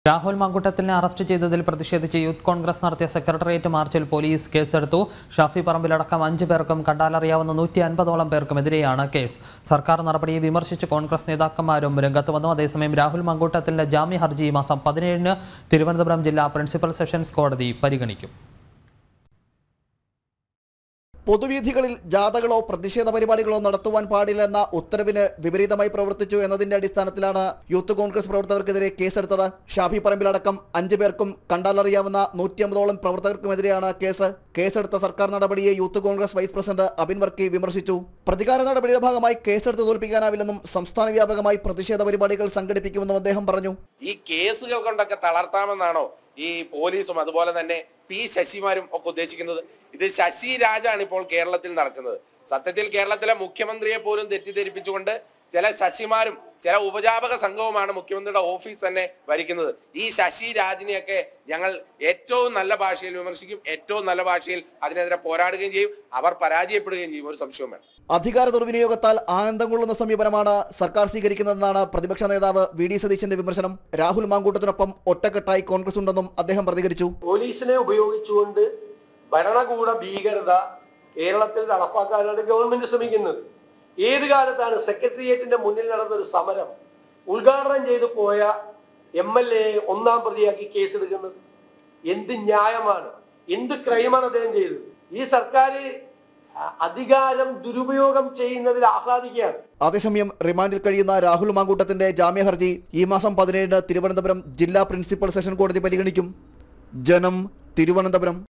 Rahul മാങ്കൂട്ടത്തിലിനെ arrest ചെയ്തതിൽ പ്രതിഷേധിച്ച് youth Congress നടത്തിയ സെക്രട്ടേറിയറ്റ് മാർച്ചിൽ പോലീസ് കേസെടുത്തു. ഷാഫി പറമ്പിലടക്കം 5 പേർക്കും കണ്ടാലറിയാവുന്ന 150ഓളം പേർക്കുമെതിരെയാണ് കേസ്. സർക്കാർ നടപടിയെ വിമർശിച്ച് കോൺഗ്രസ് നേതാക്കന്മാരും രംഗത്ത് വന്നു. അതേസമയം രാഹുൽ മാങ്കൂട്ടത്തിലിന്റെ ജാമ്യ ഹർജി ഈ മാസം 17-ന് തിരുവനന്തപുരം ജില്ലാ പ്രിൻസിപ്പൽ സെഷൻസ് കോടതി പരിഗണിക്കും. പൊതുവീഥികളിൽ ജാഥകളോ പ്രതിഷേധ പരിപാടികളോ നടത്തുവാൻ പാടില്ലെന്ന ഉത്തരവിന് വിപരീതമായി പ്രവർത്തിച്ചു എന്നതിന്റെ അടിസ്ഥാനത്തിലാണ് യൂത്ത് കോൺഗ്രസ് പ്രവർത്തകർക്കെതിരെ കേസെടുത്തത്. ഷാഫി പറമ്പിലടക്കം 5 പേർക്കും കണ്ടാലറിയാവുന്ന 150ഓളം പ്രവർത്തകർക്കുമെതിരെയാണ് കേസ്. കേസെടുത്ത സർക്കാർ നടപടിയെ youth Congress vice president Abin Varkey വിമർശിച്ചു. പ്രതികാര നടപടിയുടെ ഭാഗമായി കേസെടുത്ത് തോൽപ്പിക്കാനാവില്ലെന്നും സംസ്ഥാന വ്യാപകമായി പ്രതിഷേധ പരിപാടികൾ സംഘടിപ്പിക്കുമെന്നും അദ്ദേഹം പറഞ്ഞു. ഈ കേസുകൾ കൊണ്ടൊക്കെ തളർത്താമെന്നാണോ ഈ പോലീസും അതുപോലെ തന്നെ പി ശശിമാരും ഒക്കെ ഉദ്ദേശിക്കുന്നത്? ഇത് ശശി രാജാണ് ഇപ്പോൾ കേരളത്തിൽ നടക്കുന്നത്. സത്യത്തിൽ കേരളത്തിലെ മുഖ്യമന്ത്രിയെ പോലും തെറ്റിദ്ധരിപ്പിച്ചുകൊണ്ട് ചില ശശിമാരും ചില ഉപജാപക സംഘവുമാണ് മുഖ്യമന്ത്രിയുടെ ഓഫീസ് തന്നെ ഭരിക്കുന്നത്. ഈ ശശി രാജിനെയൊക്കെ ഞങ്ങൾ ഏറ്റവും നല്ല ഭാഷയിൽ വിമർശിക്കും, ഏറ്റവും നല്ല ഭാഷയിൽ അതിനെതിരെ പോരാടുകയും ചെയ്യും. അവർ പരാജയപ്പെടുകയും ചെയ്യും, ഒരു സംശയവും വേണം. അധികാര ദുർവിനിയോഗത്താൽ ആനന്ദം കൊള്ളുന്ന സമീപനമാണ് സർക്കാർ സ്വീകരിക്കുന്നതെന്നാണ് പ്രതിപക്ഷ നേതാവ് വി.ഡി. സതീശന്റെ വിമർശനം. രാഹുൽ മാങ്കൂട്ടത്തിനൊപ്പം ഒറ്റക്കെട്ടായി കോൺഗ്രസ് ഉണ്ടെന്നും അദ്ദേഹം പ്രതികരിച്ചു. പോലീസിനെ ഉപയോഗിച്ചുകൊണ്ട് ഭരണകൂട ഭീകരത കേരളത്തിൽ നടപ്പാക്കാനാണ് ഗവൺമെന്റ് ശ്രമിക്കുന്നത്. ഏത് കാലത്താണ് സെക്രട്ടേറിയറ്റിന്റെ മുന്നിൽ നടന്നൊരു സമരം ഉദ്ഘാടനം ചെയ്തു പോയ MLA ഒന്നാം പ്രതിയാക്കി കേസെടുക്കുന്നത്? എന്ത് ന്യായമാണ്, എന്ത് ക്രൈമാണ് അദ്ദേഹം ചെയ്തത്? ഈ സർക്കാർ അധികാരം ദുരുപയോഗം ചെയ്യുന്നതിൽ ആഹ്ലാദിക്കുകയാണ്. അതേസമയം റിമാൻഡിൽ കഴിയുന്ന രാഹുൽ മാങ്കൂട്ടത്തിന്റെ ജാമ്യ ഹർജി ഈ മാസം 17-ന് തിരുവനന്തപുരം ജില്ലാ പ്രിൻസിപ്പൽ സെഷൻ കോടതി പരിഗണിക്കും. ജനം, തിരുവനന്തപുരം.